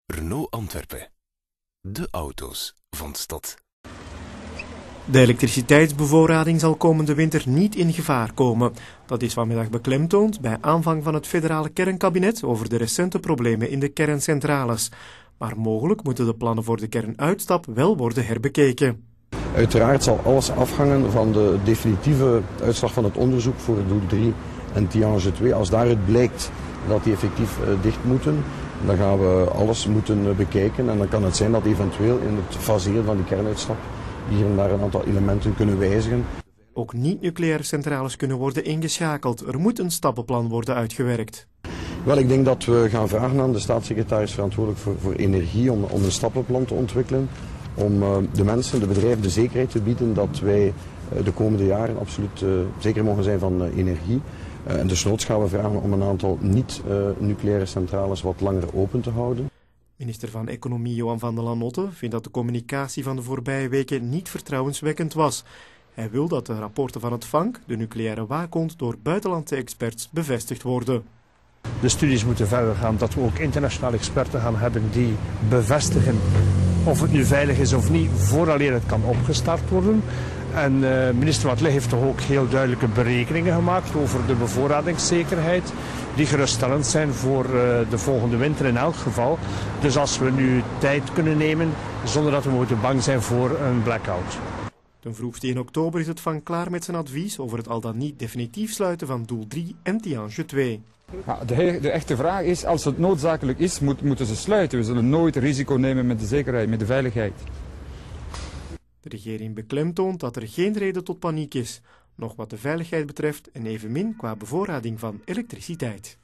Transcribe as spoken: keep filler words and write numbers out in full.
Renault Antwerpen. De auto's van de stad. De elektriciteitsbevoorrading zal komende winter niet in gevaar komen. Dat is vanmiddag beklemtoond bij aanvang van het federale kernkabinet over de recente problemen in de kerncentrales. Maar mogelijk moeten de plannen voor de kernuitstap wel worden herbekeken. Uiteraard zal alles afhangen van de definitieve uitslag van het onderzoek voor Doel drie en Tihange twee. Als daaruit blijkt dat die effectief dicht moeten, dan gaan we alles moeten bekijken. En dan kan het zijn dat eventueel in het faseren van die kernuitstap hier en daar een aantal elementen kunnen wijzigen. Ook niet-nucleaire centrales kunnen worden ingeschakeld. Er moet een stappenplan worden uitgewerkt. Wel, ik denk dat we gaan vragen aan de staatssecretaris verantwoordelijk voor, voor energie om, om een stappenplan te ontwikkelen. Om uh, de mensen, de bedrijven de zekerheid te bieden dat wij uh, de komende jaren absoluut uh, zeker mogen zijn van uh, energie. Uh, en desnoods gaan we vragen om een aantal niet-nucleaire uh, centrales wat langer open te houden. Minister van Economie Johan van der Lanotte vindt dat de communicatie van de voorbije weken niet vertrouwenswekkend was. Hij wil dat de rapporten van het V A N K, de nucleaire waakhond, door buitenlandse experts bevestigd worden. De studies moeten verder gaan, dat we ook internationale experten gaan hebben die bevestigen of het nu veilig is of niet, vooraleer het kan opgestart worden. En uh, minister Wathelet heeft toch ook heel duidelijke berekeningen gemaakt over de bevoorradingszekerheid, die geruststellend zijn voor uh, de volgende winter in elk geval. Dus als we nu tijd kunnen nemen, zonder dat we moeten bang zijn voor een blackout. Ten vroegste in oktober is het V A N K klaar met zijn advies over het al dan niet definitief sluiten van Doel drie en Tihange twee. Ja, de, de echte vraag is, als het noodzakelijk is, moet, moeten ze sluiten. We zullen nooit risico nemen met de zekerheid, met de veiligheid. De regering beklemtoont dat er geen reden tot paniek is, nog wat de veiligheid betreft en evenmin qua bevoorrading van elektriciteit.